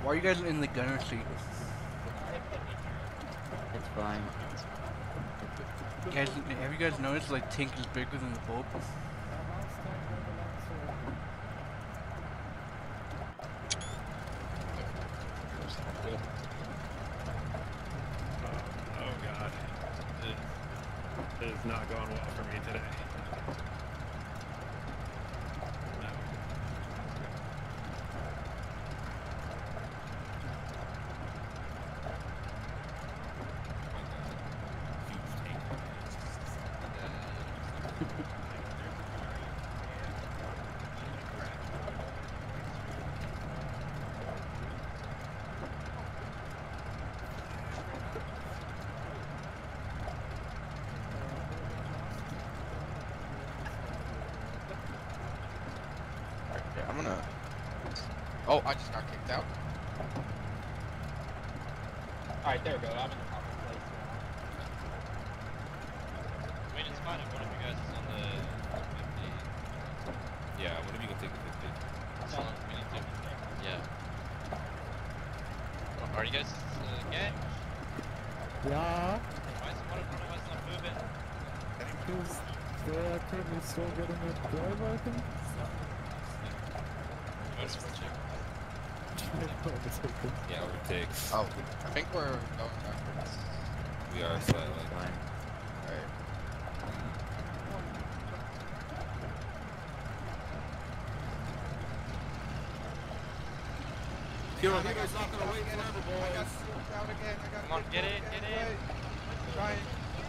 Why are you guys in the gunner seat? It's fine. Guys, have you guys noticed like tank is bigger than the boat? Oh god. It is not going well for me today. No. I'm gonna... Oh, I just got kicked out. Alright, there we go. I'm in the proper place. I mean, it's fine if one of you guys is on the 50. Yeah, one of you can take the 50. So, we need to. Yeah. Are you guys gay? Yeah, Why is one of us not moving? because they are currently still getting a drive, I think. Yeah, overtake. Oh, I think we're going backwards. We are slightly. Fine. Alright. Hero's not gonna wait forever, I got boys. kicked out again. I got Come on, get in, get in. Trying.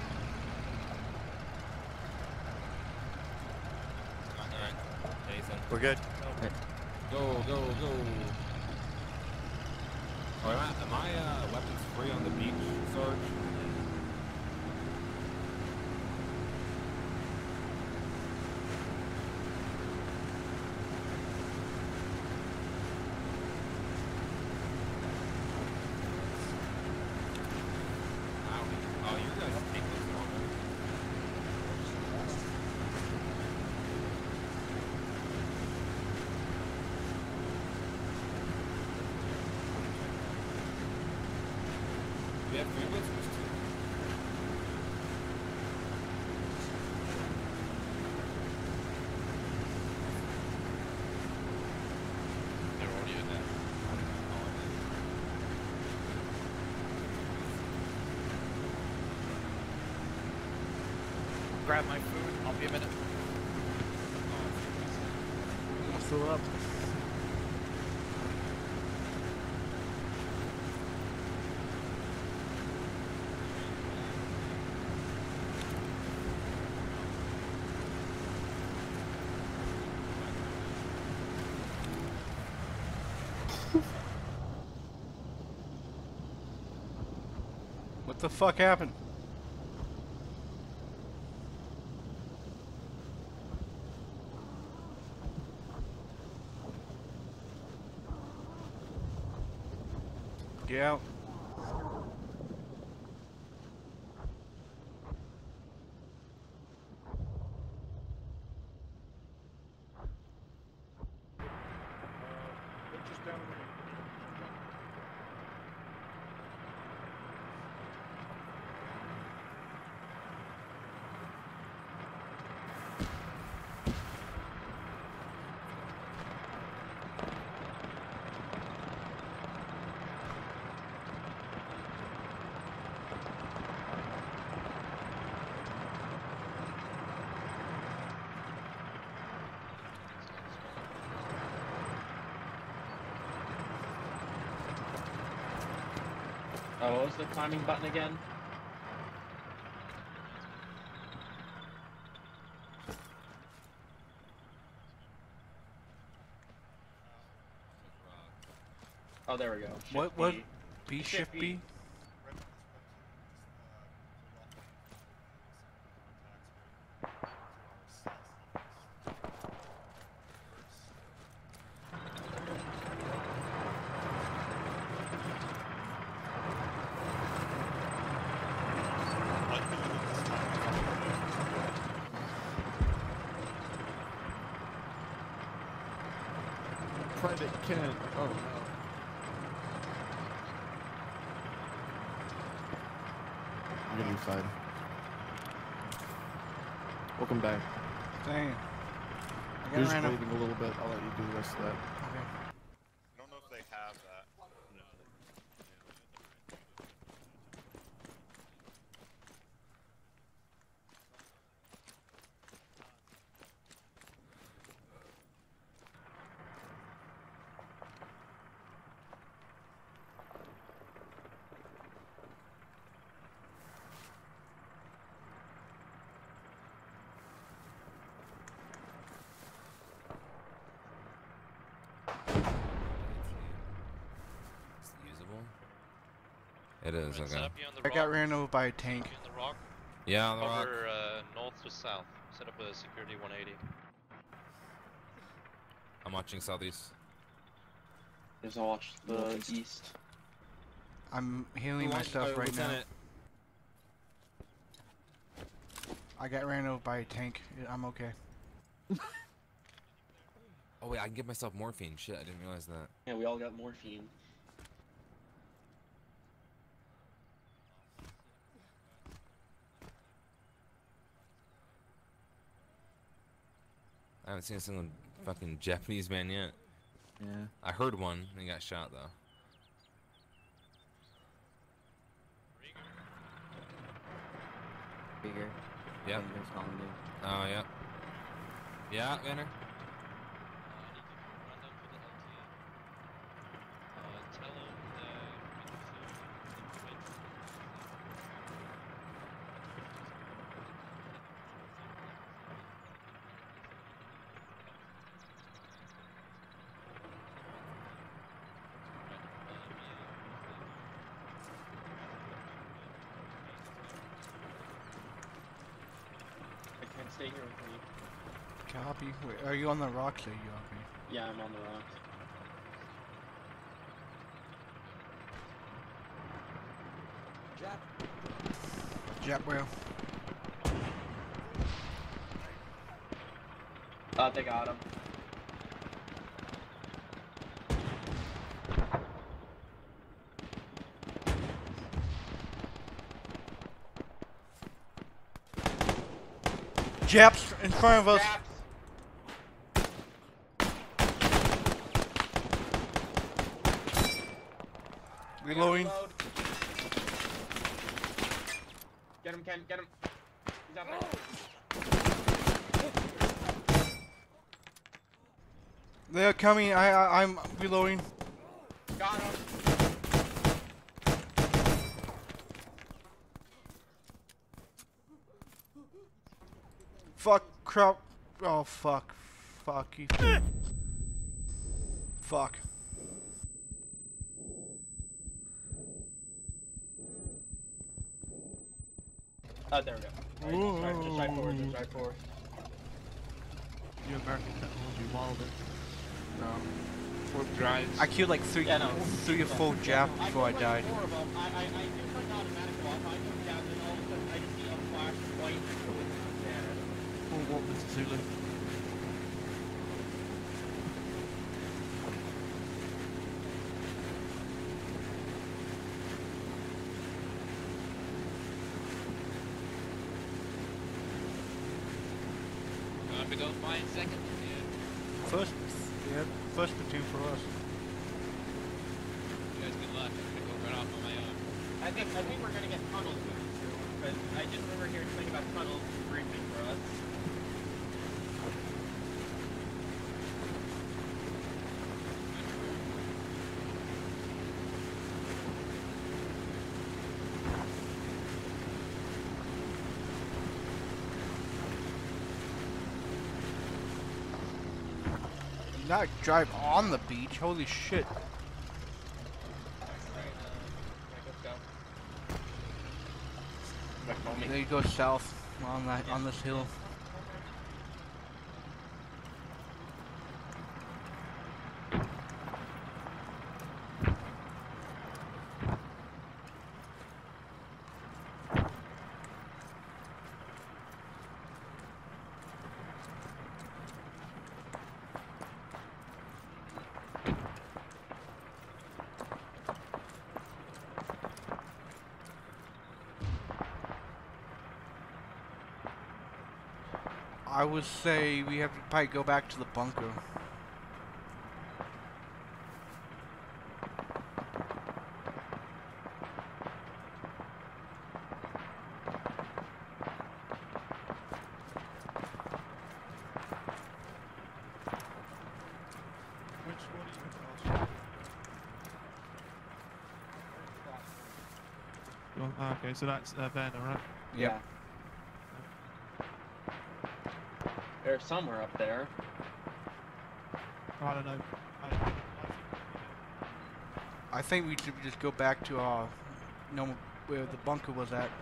Alright, Jason. We're good. Go, go, go. Oh, am I weapons free on the beach, Sarge? Oh, you guys take this longer. We have 3 whistles too. They're already in there. Grab my food. I'll be a minute. I'm still up. What the fuck happened? Get out. Oh, what was the climbing button again? Oh, there we go. Shift What? B. B, shift B? Private Ken. Oh no. I'm gonna be fine. Welcome back. Dang. I You're got just ran over. waiting a little bit. I'll let you do the rest of that. Okay. I don't know if they have that. Is it usable? It is, Set okay. up you on the I rock. got ran over by a tank. You on the rock. Yeah, on the rock. Cover north to south. Set up a security 180. I'm watching southeast. There's a watch the east. I'm healing myself right now. I got ran over by a tank. I'm okay. Oh wait, I can give myself morphine. Shit, I didn't realize that. Yeah, we all got morphine. I haven't seen a single fucking Japanese man yet. Yeah. I heard one, and he got shot though. Bigger. Yep. Oh, yeah. Yeah, Vanner. I can't stay here with me. Copy. Wait, are you on the rocks or are you okay? Yeah, I'm on the rocks. Jet whale. They got him. Japs in front of us. Reloading. Get him, Ken, get him. He's out there. They're coming. I'm reloading. Got him. Fuck. Crap. Oh fuck. Fuck you. Fuck. There we go. Alright, just drive forward, just drive forward. You American technology walled it. No. Warp drives. I killed like three or four Japs before I died. Four of them. I do like automatic lock. I go down, then all of a sudden I just see a flash of white with the scanner. Oh, what was Zulu? We go find second. First platoon for us. You guys good luck. I'm gonna go right off on my own. I think we're gonna get tunnels soon too. But I just remember hearing something about tunnels briefing for us. Not drive on the beach. Holy shit. There you go south on this hill. I would say we have to probably go back to the bunker. Which one are you? Okay, so that's Vanna, right? Yep. They're somewhere up there. I don't know. I think we should just go back to normal where the bunker was at.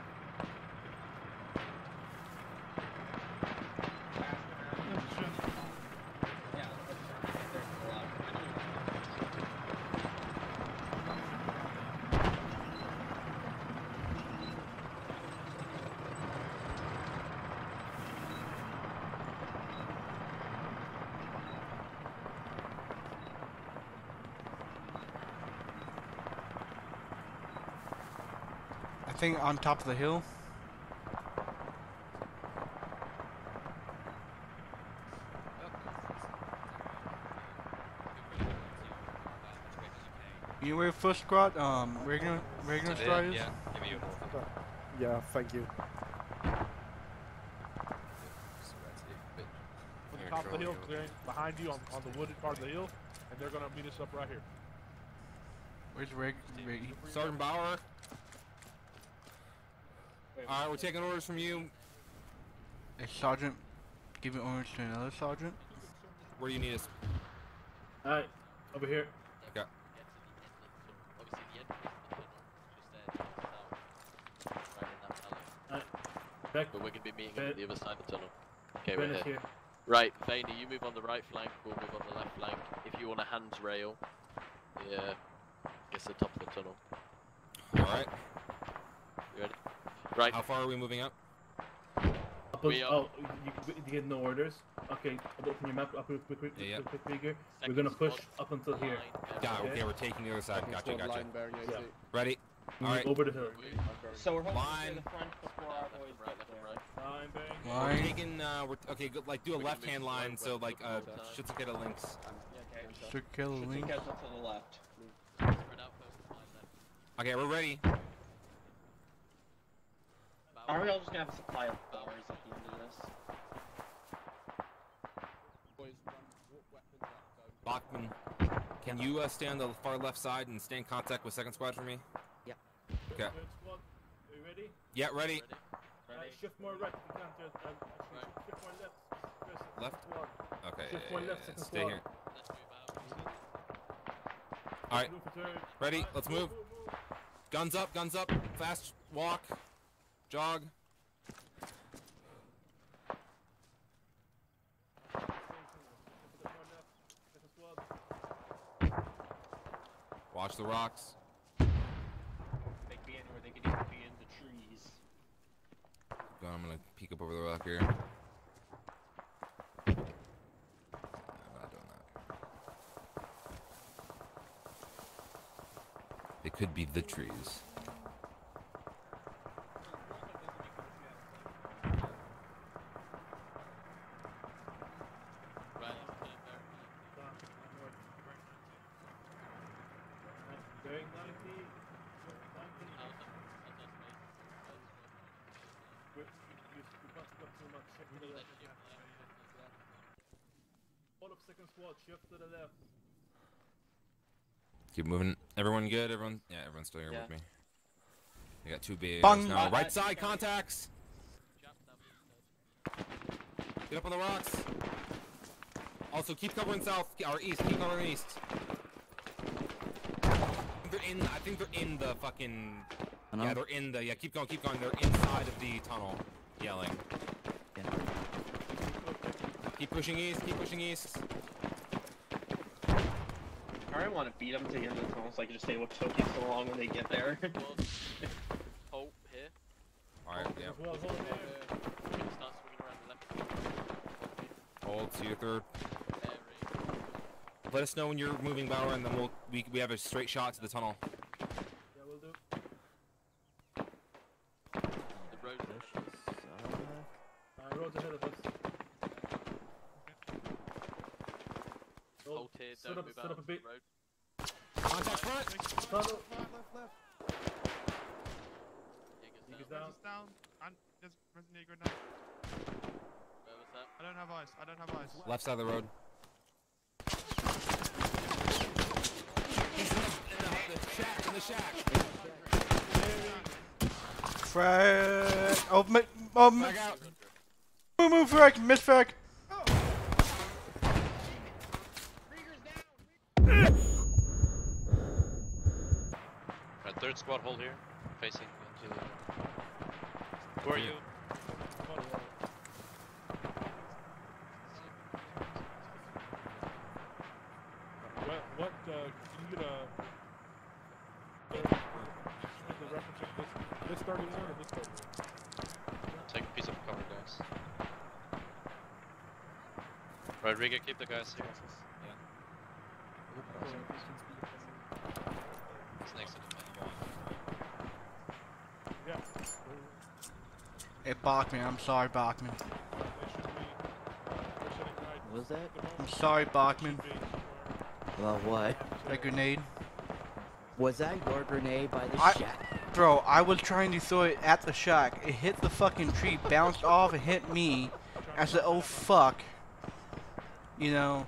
I think on top of the hill. You know where first squad? Regular squad is? Yeah, give me your ball. Yeah, thank you. On the top of the hill, clearing behind you on the wooded part of the hill, and they're gonna meet us up right here. Where's Reggie? Sergeant Bauer. Alright, we're taking orders from you. A sergeant giving orders to another sergeant? Where do you need us? Alright, over here. Okay. Back. But we're going to be meeting Ben- at the other side of the tunnel. Okay, Ben we're is here. here. Right, Vaney, you move on the right flank, we'll move on the left flank. If you want a hands rail, yeah, guess the top of the tunnel. Alright. You ready? Right. How far are we moving up? Oh, you get no orders? Okay, open your map up quick figure. We're gonna push up until here. Got it, okay, we're taking the other side. Gotcha. Yeah. Ready? Alright. Over the hill. So we're holding Line. to the front before our boys get there. Line, bang. We're Line. taking, okay, good, like, do a left-hand line, so, like, Shitsuketa links. Okay. Should kill a link. Get to the left. Okay, we're ready. Are we all just gonna have a supply of bowers at the end of this? Bachman, can you stay on the far left side and stay in contact with second squad for me? Yep. Okay. Third squad, are you ready? Yeah, ready. Shift more right if you can. Shift more left. First Left? squad. Okay, Shift one left, second stay squad. here. Alright, Move for third. ready, let's move. Guns up, fast walk, jog. Watch the rocks. They could be anywhere, they could even be in the trees. I'm gonna peek up over the rock here. I'm not doing that. It could be the trees. Bearing 90. All of second squad, shift to the left. Keep moving. Everyone good? Everyone? Yeah, everyone's still here Yeah. with me. We got two BAs Bang. now. Right side contacts. Get up on the rocks. Also, keep covering south or east. Keep covering east. I think they're in the fucking. Yeah, they're in the. Yeah, keep going. They're inside of the tunnel, yelling. Keep pushing east. I really want to beat them to the end of the tunnel so I can just stay with Toki so long when they get there. Hold here. Alright, yeah. Hold there. Start swinging around the left. Hold, see your third. Let us know when you're moving, Bauer, and then we have a straight shot to the tunnel. Yeah, we'll do. The road. Road's ahead of us. Set don't up, move set out up a onto the bit. road. Contact front! Tunnel. Jaeger's Jaeger's down. down. He's down. And there's resonator grenade. Where was that? I don't have ice. I don't have ice. Left side of the road. He's in the shack. Frag. Oh, Back out. move, frag, miss frag. Right, third squad hold here, facing into the. Who are you? What, can you get the reference check this starting one or this starting one? Take a piece of cover, guys. Right, Riga, keep the guys here. It's next to the main. Yeah. Hey, Bachman, I'm sorry, Bachman. What was that? I'm sorry, Bachman. Well, what? That grenade. Was that your grenade by the shack? Bro, I was trying to throw it at the shack. It hit the fucking tree, bounced off, and hit me. I said, oh fuck. You know.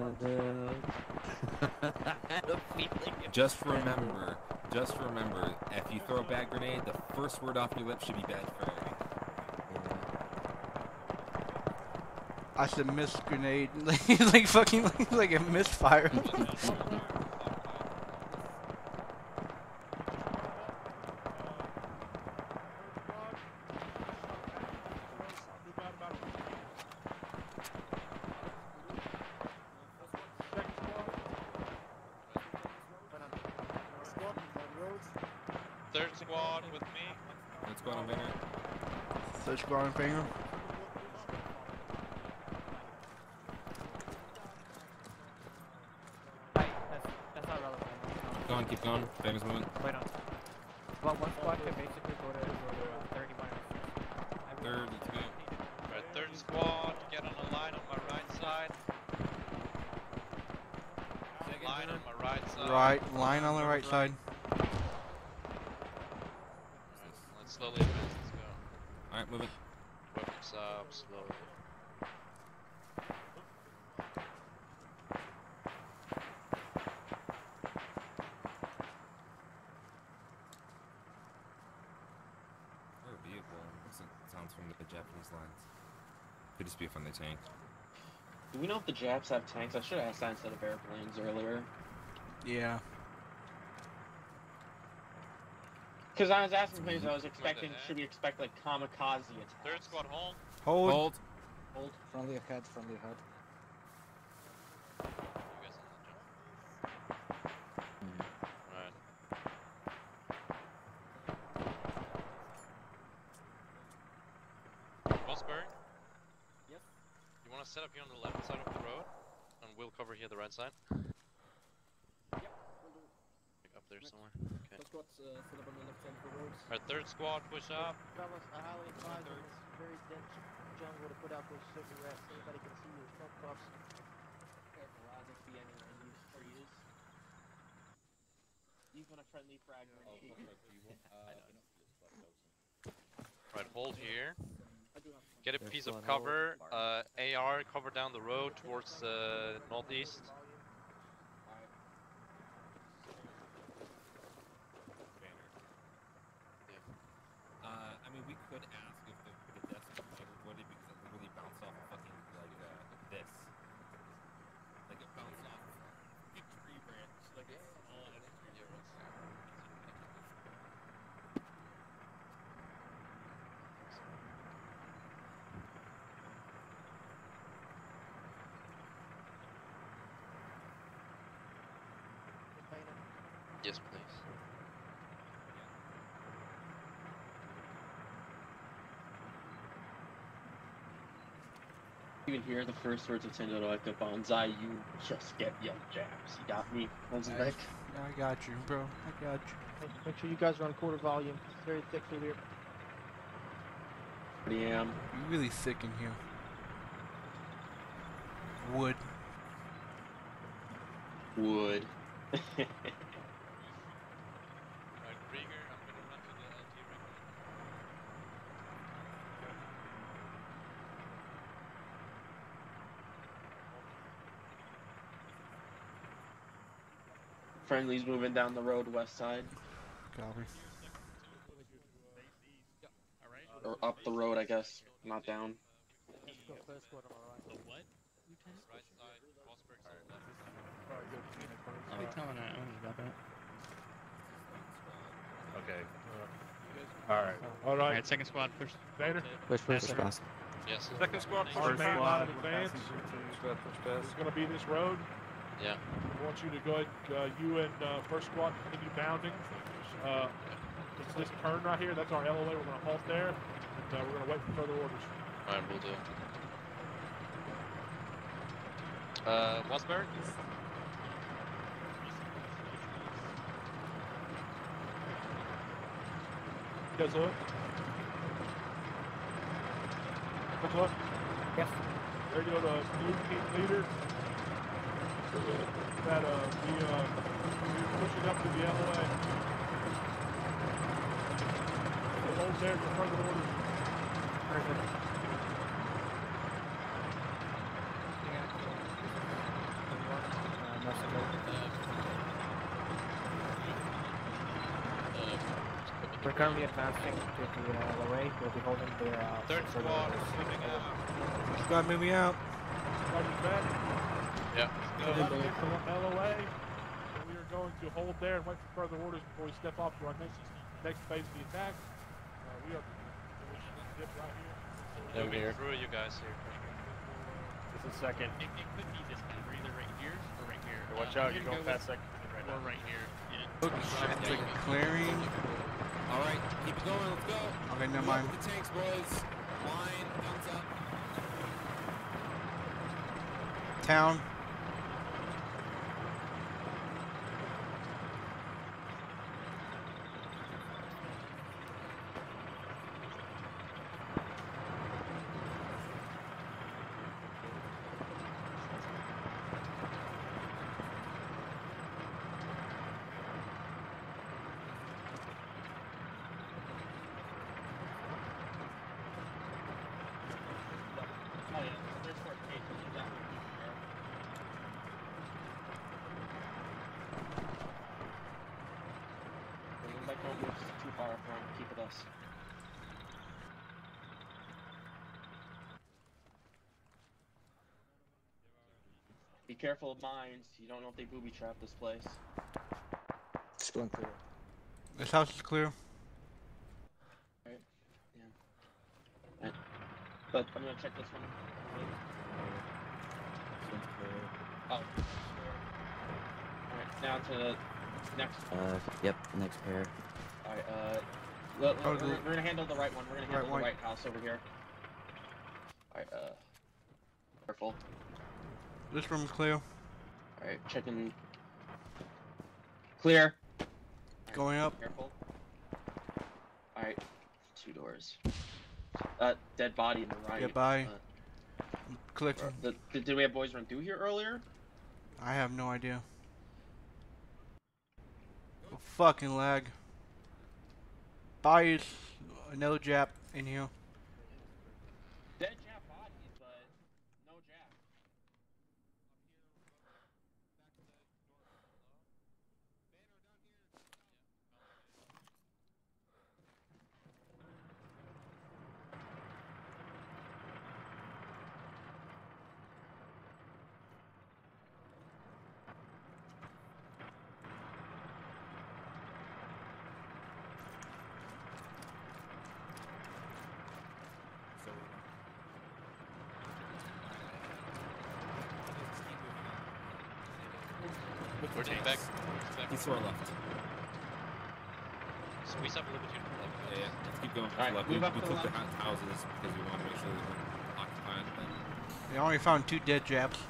Just remember, if you throw a bad grenade, the first word off your lips should be bad frag. I said miss grenade, like fucking like a misfire. Third squad with me. Let's go on Banner. Third squad on finger. That's not relevant. Keep going. Banner's moving. Wait on. Well, one squad can basically go to 31 and 30 to go. Right, third squad, get on a line on my right side. Line on my right side. Right, line on the right side. Let's slowly advance, let's go. Alright, moving. Focus up, slowly. Or a vehicle. Sounds from the Japanese lines. Could just be a friendly tank. Do we know if the Japs have tanks? I should have asked that instead of airplanes earlier. Yeah. Because I was asking things I was expecting, should we expect like kamikaze attacks? Third squad hold. Hold. Hold. Friendly ahead, friendly ahead. Right. Rosberg? Yes? You want to set up here on the left side of the road? And we'll cover here the right side? Yep, we'll do. Up there somewhere. Okay. Let's go set up on the left side of the roads. Alright, third squad, push up. Fellas, I highly advise in this very dense jungle to put out those cigarettes. Anybody can see your smoke puffs. Careful, there be any use for use. Even a friendly fragment. Right, hold here. I do have Get a piece of cover. AR, cover down the road towards northeast. I mean, we could ask if the desk is neighborhoody because it literally bounced off fucking like this. Like it bounced off a tree branch. Like it's all in a tree branch. Yes, please. Even hear the first words of Tendo like the bonsai, you just get young Japs. You got me, Elizabeth. I got you, bro. I got you. Make sure you guys are on quarter volume. It's very thick through here. Yeah. You're really thick in here. Wood. Would. Right, Krieger, I'm gonna run to the LT right now. Friendly's moving down the road west side. Copy. Or up the road, I guess. Not down. Let's go first squad on our right. The what, Lieutenant? Right side, Rosberg's on left. I'll be telling her about that. Okay. Alright. Alright, second squad, push. Vader. Push first. Yes. Second squad, first main line in advance. It's gonna be this road. Yeah. I want you to go ahead, you and first squad continue bounding. It's this turn right here, that's our LOA, we're gonna halt there, and we're gonna wait for further orders. Alright, we'll do. Rosberg? Does look. Does look. Yes. There you go, the blue team leader. That pushing up to the LOA. So hold there for further orders. Perfect. We're currently advancing to the LOA. We'll be holding their Third squad is slipping out. Squad moving out. Sergeant back. Yeah. LOA. So we are going to hold there and wait for further orders before we step off to our next phase of the attack. We are dip right here. Moving through you guys here. This is second. It could be this guy. We're either right here or right here. Watch out, you're going past second right Or now. right here. Yeah. Look, it's like clearing. Alright, keep it going, let's go. Okay, never Move mind. up with the tanks, boys. Line, guns up. Town. Oh yeah, there's fortifications. You got one there. Like don't move too far from. Keep with us. Be careful of mines. You don't know if they booby trap this place. It's going clear. This house is clear. Right? Yeah. Right. But I'm gonna check this one. Oh. Alright, now to the next. Yep, next pair. Alright, we're gonna handle the right one. We're gonna handle the right house over here. Alright, careful. This room's clear. Alright, checking. Clear. Going up. Careful. Alright, 2 doors. Dead body in the right. Get by. Clicking. Did we have boys run through here earlier? I have no idea. Fucking lag. Bodies. No Jap in here. Dead Jap bodies, but no Jap. We're taking back. He's to our left. Squeeze up a little bit here. Yeah, let's keep going. Alright, Left. move up We to took the the houses because we want to make sure they weren't occupied. They only found 2 dead Japs.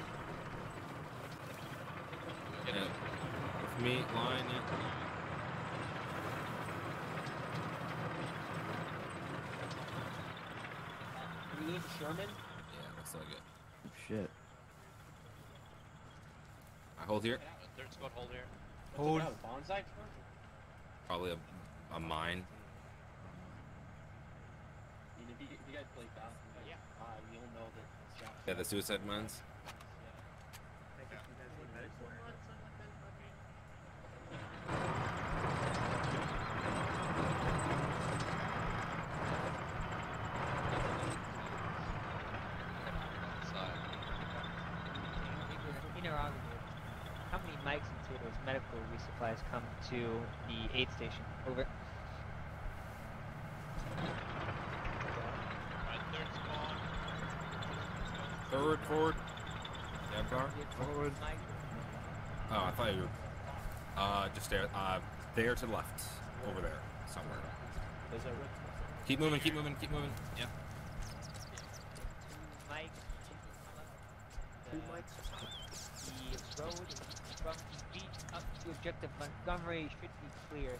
Yeah. With me, line, yeah. Did we lose Sherman? Yeah, looks like it. Shit. I hold here. Third squad, hold here. Hold. Bonsai? Probably a mine. If you guys play Fascism, you'll know that. Yeah, the suicide mines. How many mics and theaters medical resupplies come to the aid station? Over. Forward. Yeah, car. Forward. Oh, I thought you were just there. There to the left, over there, somewhere. Keep moving. Yeah. Two mics. The road from the beach up to objective Montgomery should be clear.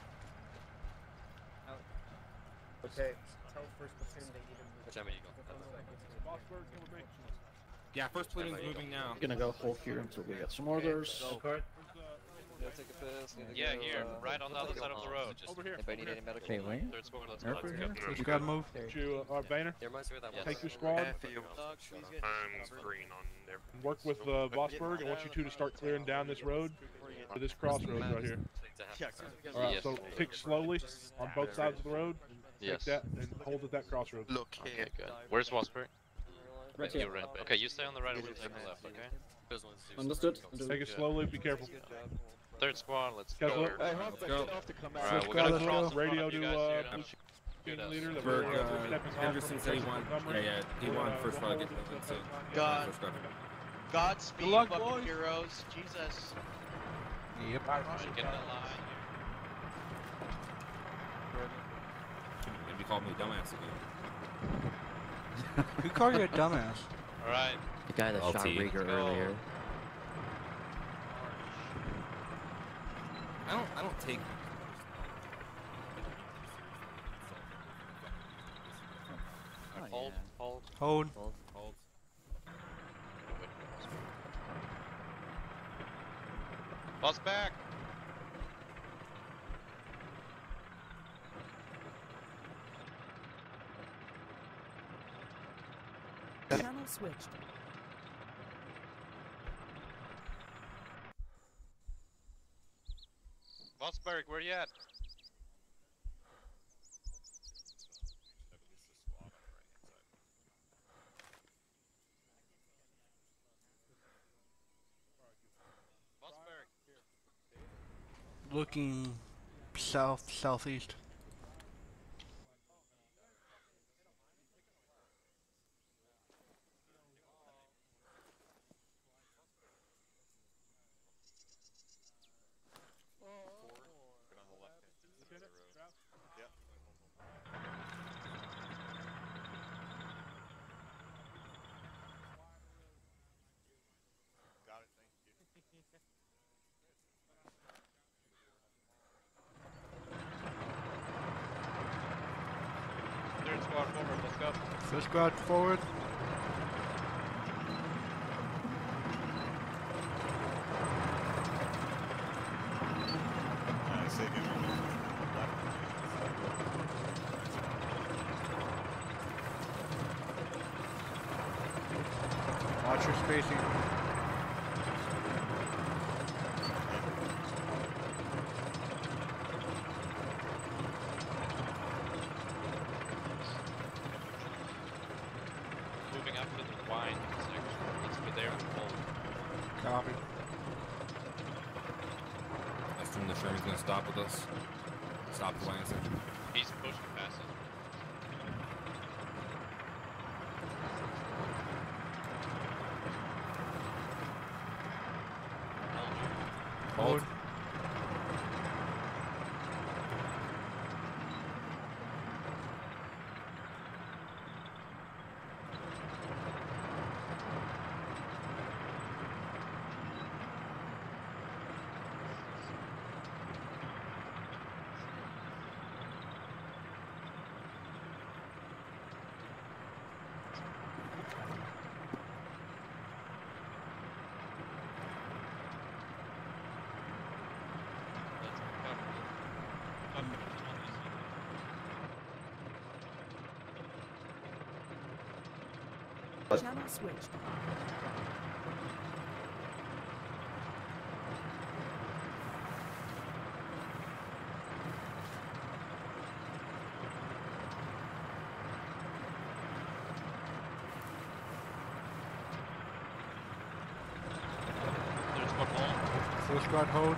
Okay, tell first platoon they need to move. Which way you go? Bossberg, come with me. Yeah, first platoon's moving now. Gonna go hold here until we get some orders. Yeah, take a piss. Yeah, here, right on the other side of the road. Over here. Anybody need any medical? Okay, wait. Third squad, let's Over go. here? You gotta move. You, Boehner, take your squad. I'm green on there. Work with Bossberg. I want you two to start clearing down this road to this crossroads right here. Alright, so pick slowly on both sides of the road. Yes. Take that and hold at that crossroads. Look here. Okay. Where's Wasberg? Right here. You're right. Okay, you stay on the right and we'll take the left, okay? Understood. Take it slowly, be careful. Third squad, let's Guys, go. look. Let's go. Alright, we're gonna cross. Radio to you guys team leader that Berg, we're stepping off Henderson from said he the won. Montgomery. Yeah, he won first squad. So Godspeed, Good luck, fucking boys. heroes. Jesus. Yep. Get in the line. Maybe called me a dumbass again. Who called you a dumbass? Alright. The guy that shot Rieger earlier. I don't take. Hold. Hold. Boss back. Channel switched. Bossberg, where you at? Looking southeast. Third squad forward, let's go. First squad forward. Watch your spacing. Moving up to the wine section. Let's be there and hold. Copy. I assume the Sherman's gonna stop with us. Stop the wine section. He's pushing past us. Hold. Channel switched. Third squad hold.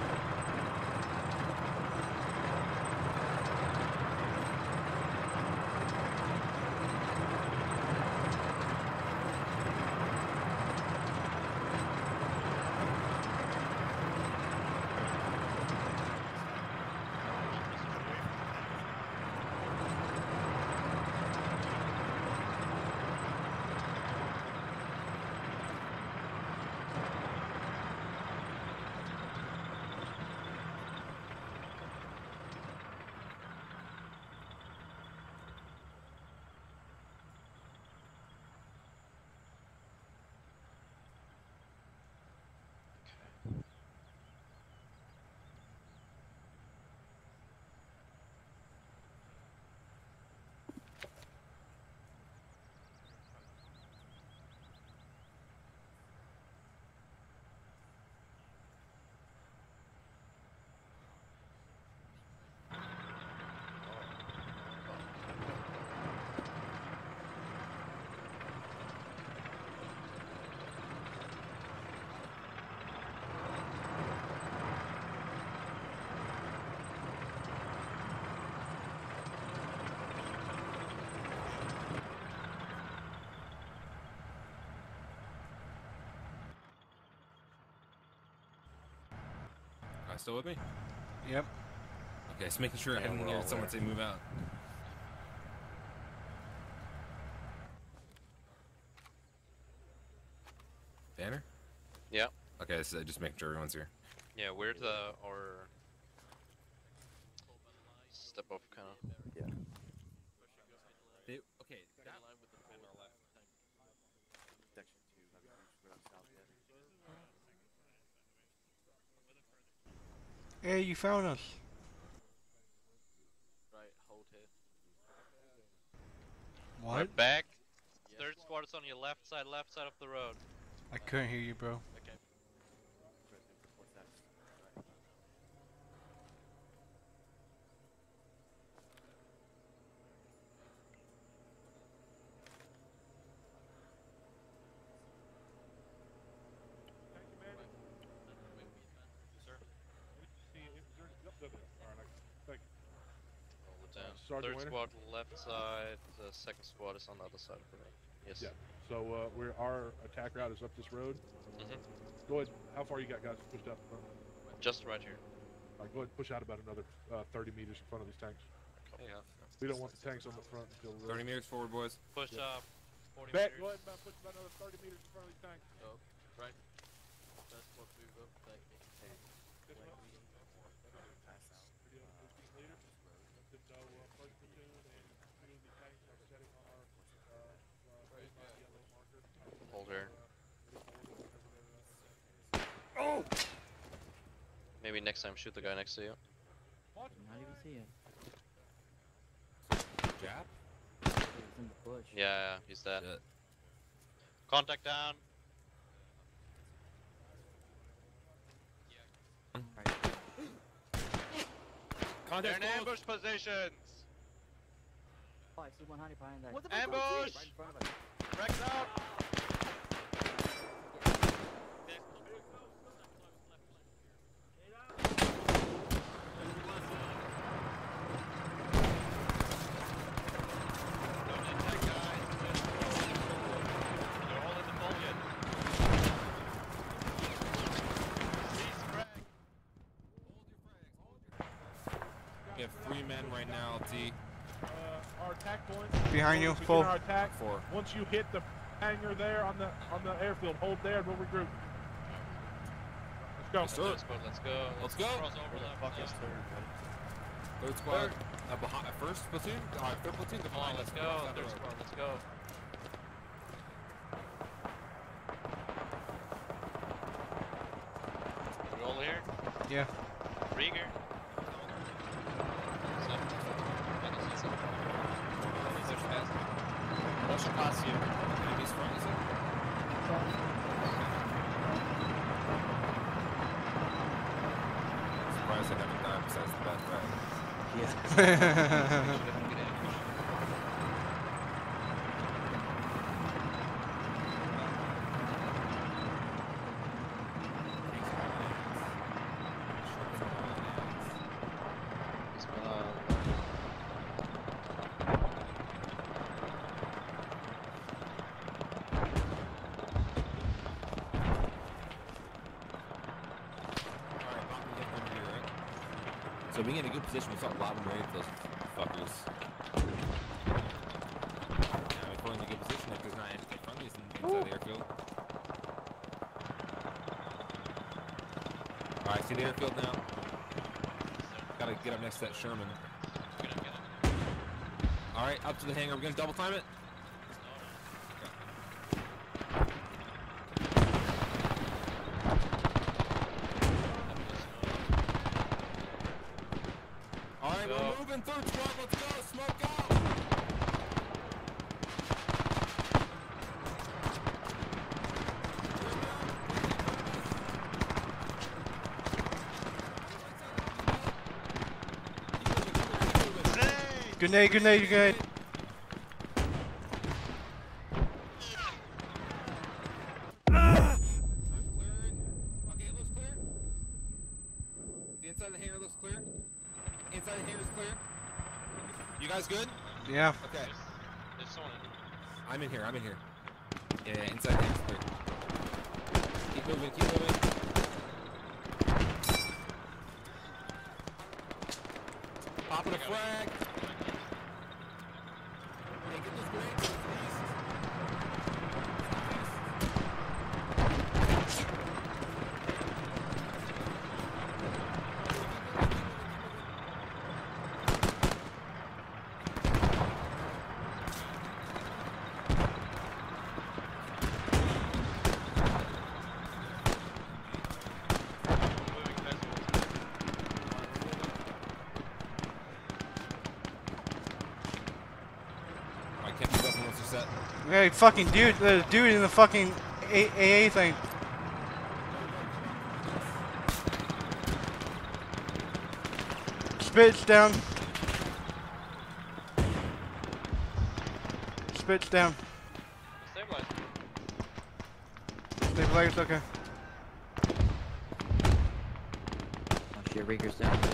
Still with me? Yep. Okay, just making sure I haven't heard someone say move out. Banner? Yeah. Okay, so just making sure everyone's here. Yeah, we're or step off kind of. Yeah. Okay, that line with the on our left. Section 2, we're on south yet. Hey, you found us. Right, hold here. What? We're back. Third squad is on your left side of the road. I couldn't hear you, bro. Okay. Sergeant Third Winter? squad left side, the second squad is on the other side of the road. Yes. Yeah. So our attack route is up this road. Go ahead. How far you got guys pushed out front? Just right here. All right, go ahead and push out about another 30 meters in front of these tanks. Yeah. We don't want the tanks on the front until 30 meters forward, boys. Push up. 40 Back, meters. go ahead and push about another 30 meters in front of these tanks. Oh, right. First squad move up. Thank you. Hold her. Oh! Maybe next time shoot the guy next to you. Not even see him. Jab? He's in the bush. Yeah, he's dead. Contact down. They're in ambush positions. Oh, I see one hiding behind that. Ambush! Right in front of us. Rex out! We have 3 men right now, T. Our attack points. Behind you, begin full. Our attack. 4. Once you hit the hangar there on the airfield, hold there and we'll regroup. Let's go. Let's go. Let's go. Cross over left. Third squad. Behind, first platoon? Third platoon. Come on, let's go. Third squad, let's go. You all here? Yeah. Rieger. Push past you. Enemies front, is it? Surprised I haven't died besides the best way. Yeah. So being in a good position, we saw lobbing right at those fuckers. Now if we're in a good position, if there's not any friendlies inside the airfield. Alright, see the airfield now. Gotta get up next to that Sherman. Alright, up to the hangar. We're gonna double time it. Alright, we're moving. Third squad, let's go. Smoke out. Grenade, grenade, grenade. Okay, it looks clear. The inside of the hangar looks clear. Inside the hangar is clear. You guys good? Yeah. Okay. There's someone in. I'm in here. I'm in here. Yeah, inside the hangar is clear. Keep moving. Keep moving. Popping a frag. Hey, get those grenades to the east. Hey, fucking dude, the dude in the fucking AA thing. Spits down. Spits down. Stabilize. Stabilize, okay. Oh shit, Rieger's down too.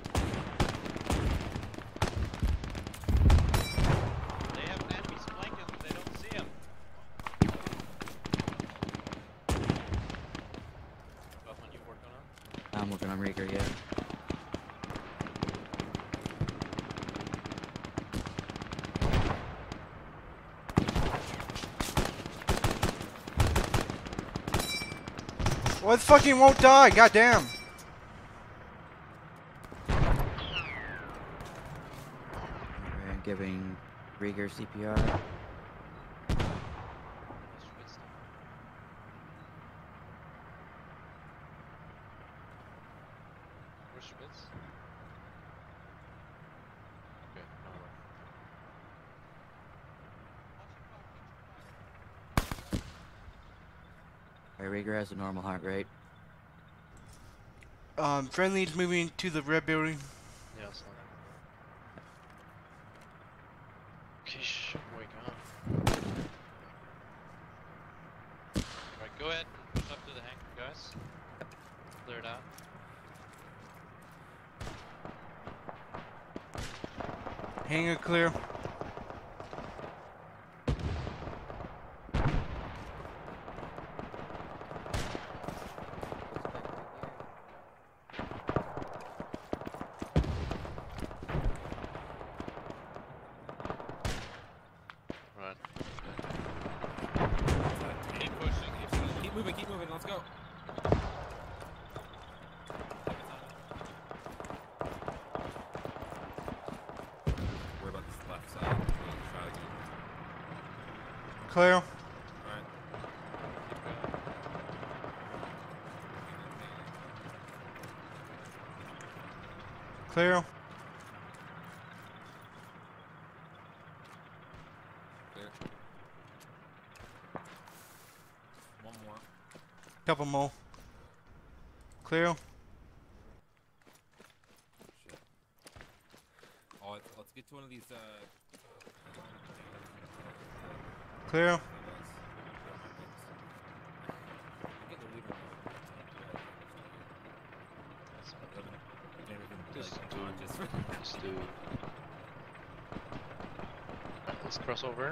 I'm working on Rieger, yeah. What fucking won't die? Goddamn. We're giving Rieger CPR. Rieger has a normal heart rate. Friendly's moving to the red building. Yeah, I saw that. Okay, wake up. Alright, go ahead and push up to the hangar, guys. Clear it out. Hangar clear. Keep moving, let's go. Worry about this left side. Try again. Clear. Alright. Clear. Clear. Couple more. Clear. Shit. Oh, let's get to one of these. Clear. Just do. Let's cross over.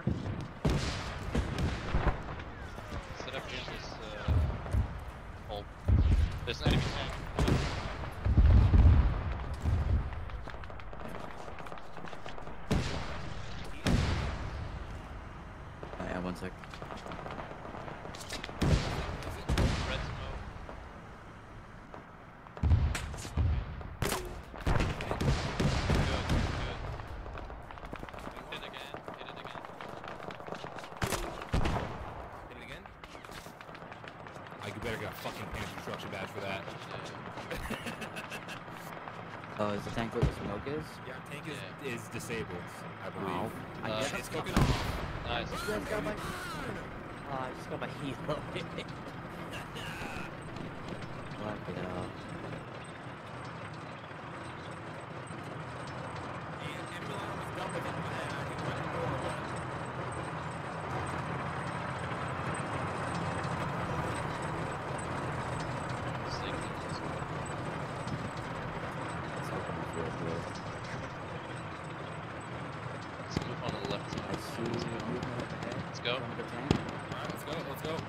Set up against this hole. There's an enemy tank. Yeah, 1 sec. Red smoke. Better get a fucking pants construction badge for that. Oh, is the tank where the smoke is? Yeah, tank is disabled, I believe. Oh. It's cooking off. Nice. I just got my heel. What the hell? Let's move on to the left side. Let's go. Alright, let's go, let's go.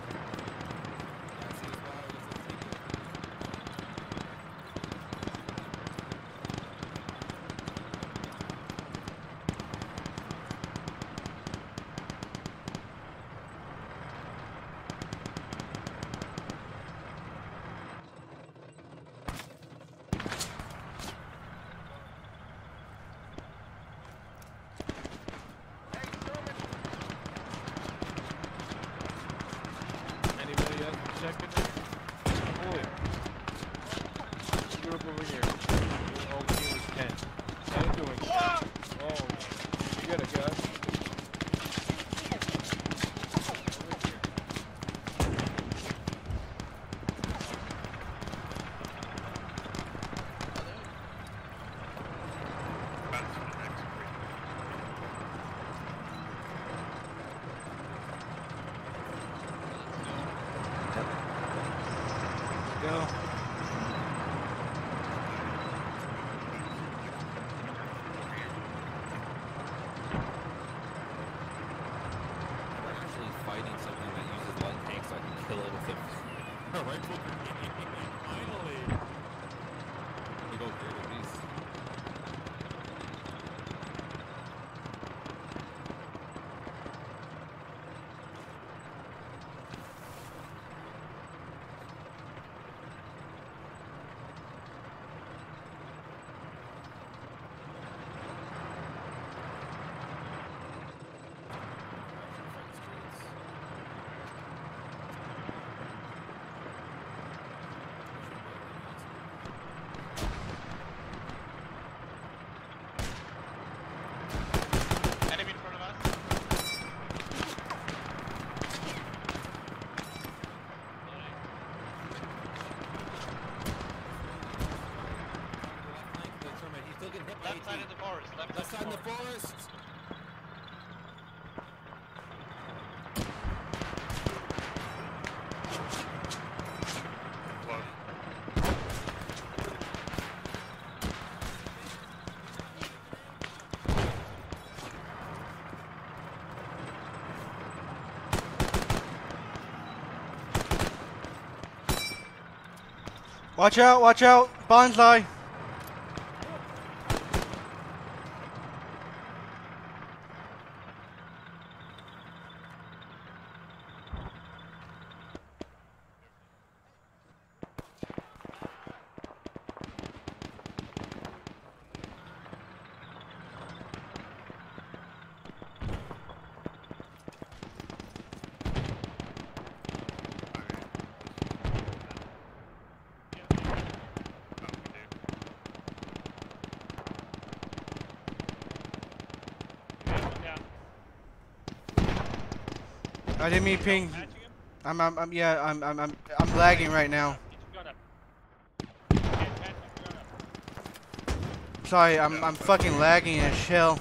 Anybody else checking it? Oh. Group over here. Over here is 10. How you doing? Oh, you got a gun? Go. We're actually fighting something that uses light tanks, so I can kill it with a rifle grenade. Finally! We go great with these. Enemy in front of us. He's still getting hit by Left side of the forest. Left side in the forest! Watch out, watch out. Bonsai. I didn't mean ping. I'm lagging right now. Sorry, I'm fucking lagging as shell.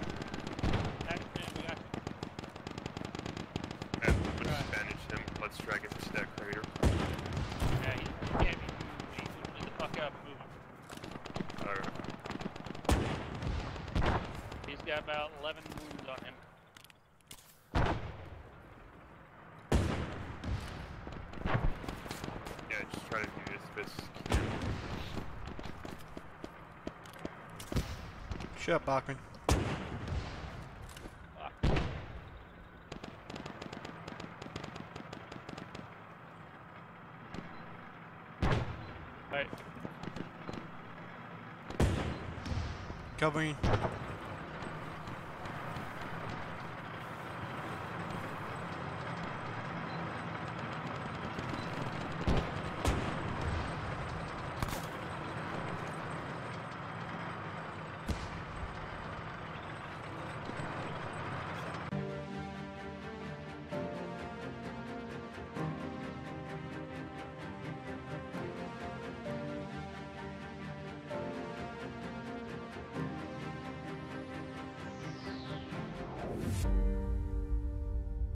And let's bandage him. Let's try to get to that crater. Yeah, he can't be moved. He's moving the fuck up, moving. Alright. He's got about 11 wounds on him. Yeah, just try to do this as best as you can. Shut up, Bachman. Right. Covering.